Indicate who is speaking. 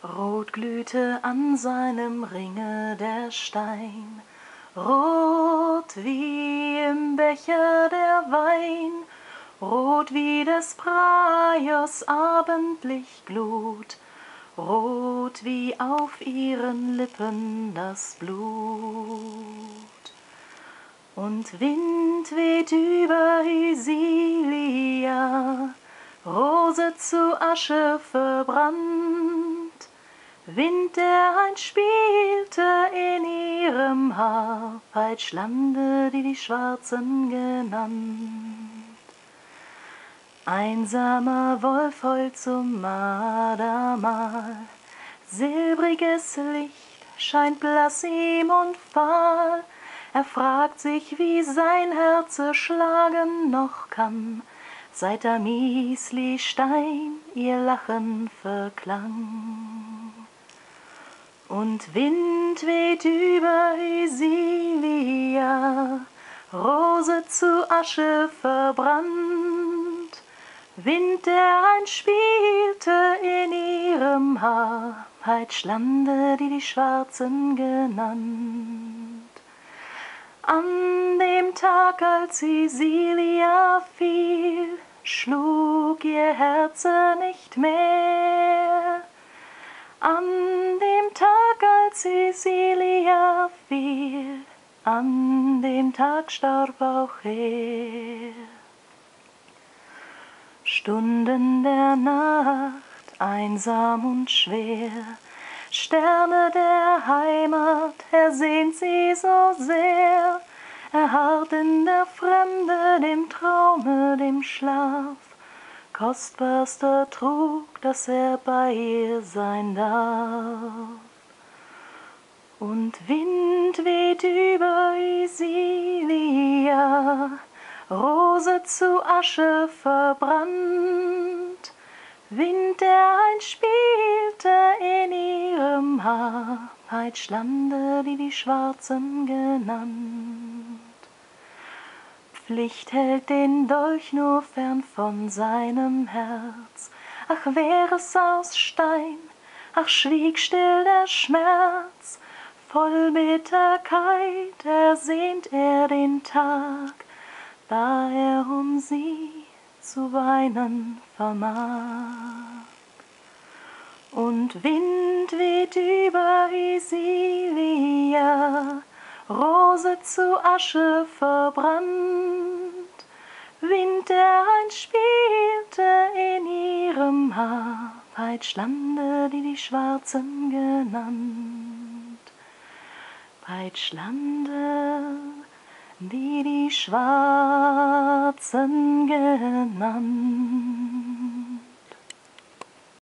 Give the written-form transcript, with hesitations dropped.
Speaker 1: Rot glühte an seinem Ringe der Stein, rot wie im Becher der Wein, rot wie des Praios abendlich Glut, rot wie auf ihren Lippen das Blut. Und Wind weht über Isilia, Rose zu Asche verbrannt, Wind, der einst spielte in ihrem Haar, Peitschlande, die Schwarzen genannt. Einsamer Wolf heult zum Mardermal, silbriges Licht scheint blass ihm und fahl, er fragt sich, wie sein Herze schlagen noch kann, seit am Miesli-Stein ihr Lachen verklang. Und Wind weht über Isilia, Rose zu Asche verbrannt, Wind, der einst spielte in ihrem Haar, Peitschlande, die Schwarzen genannt. An dem Tag, als Isilia fiel, schlug ihr Herze nicht mehr. An dem Tag, als Isilia fiel, an dem Tag starb auch er. Stunden der Nacht, einsam und schwer, Sterne der Heimat, er sehnt sie so sehr, er harrt in der Fremde, dem Traume, dem Schlaf, kostbarster Trug, dass er bei ihr sein darf. Und Wind weht über Isilia, Rose zu Asche verbrannt, Wind, der einst spielte in ihrem Haar, Peitschlande, die Schwarzen genannt. Pflicht hält den Dolch nur fern von seinem Herz, ach wär es aus Stein, ach schwieg still der Schmerz, voll Bitterkeit ersehnt er den Tag, da er um sie zu weinen vermag. Und Wind weht über Isilia, Rose zu Asche verbrannt, Wind, der einst spielte in ihrem Haar, Peitschlande, die Schwarzen genannt. Peitschlande, die Schwarzen genannt.